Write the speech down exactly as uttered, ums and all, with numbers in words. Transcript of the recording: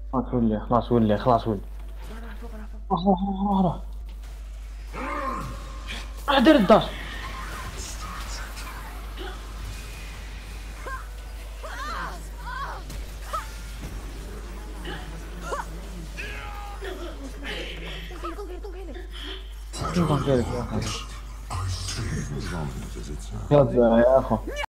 خلاص ولي خلاص ولي خلاص ولي. راح راح راح راح راح دير الداش. Fragile شنو كان كيرك يا اخي؟ as long as it sounds. يا يا اخو.